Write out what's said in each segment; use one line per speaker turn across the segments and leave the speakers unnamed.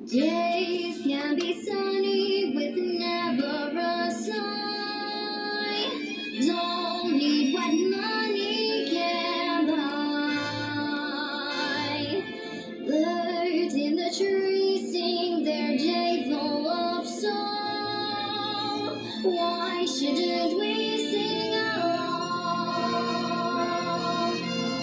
Days can be sunny with never a sigh. Don't need what money can buy. Birds in the trees sing their day full of song. Why shouldn't we sing along?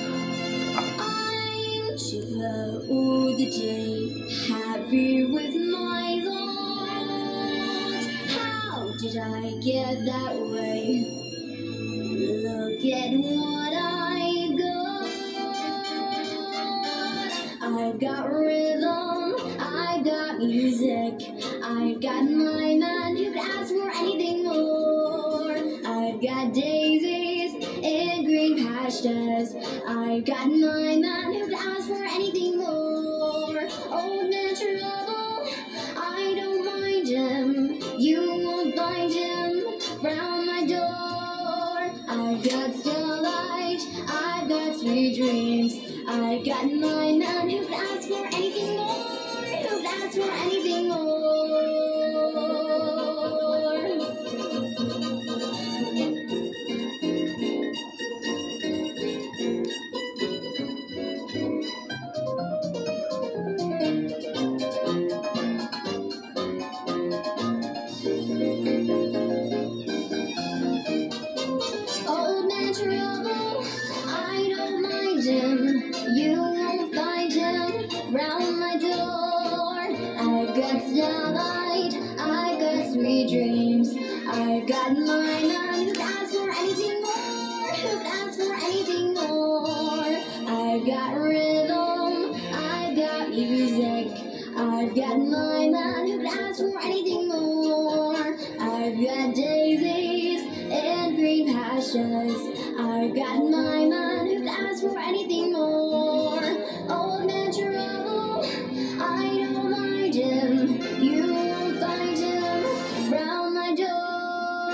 I'm through the day, happy with my lot. How did I get that way? Look at what I've got. I've got rhythm, I've got music, I've got my man who could ask for anything more. I've got daisies in green pastures, I've got my man who could ask for anything more. Old man trouble, I don't mind him, you won't find him round my door. I've got starlight, I've got sweet dreams, I've got my man who could ask for anything more, who could ask for anything more. Old man trouble, I don't mind him, you won't find him round my door. I've got starlight, I've got sweet dreams, I've got my man who could ask for anything more, who could ask for anything more. I've got rhythm, I've got music, I've got my man who could ask for anything more. I've got daisies and green pastures, I've got my man who could ask for anything more. Old man trouble, I don't mind him, you won't find him round my door.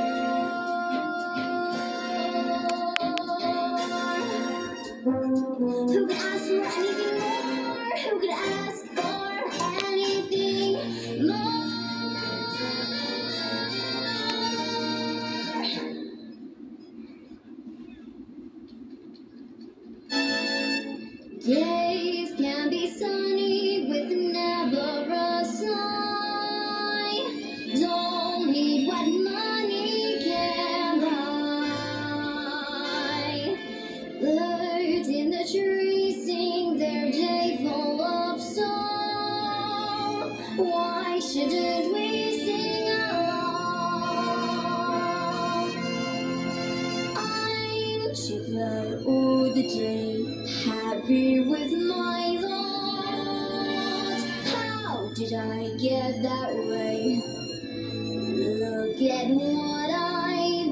Who could ask for anything more? Who could ask for anything more? Days can be sunny with never a sigh. Don't need what money can buy. Birds in the trees sing their day full of song. Why shouldn't we sing along? I'm through the day, happy with my lot. How did I get that way? Look at what I've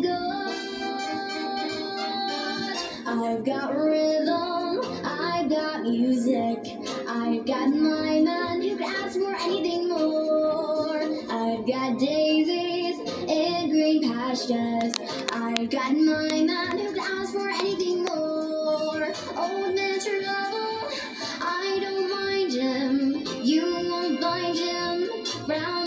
got. I've got rhythm, I've got music, I've got my man who could ask for anything more. I've got daisies in green pastures, I've got my man who could ask for anything more. Old man trouble, I don't mind him, you won't find him round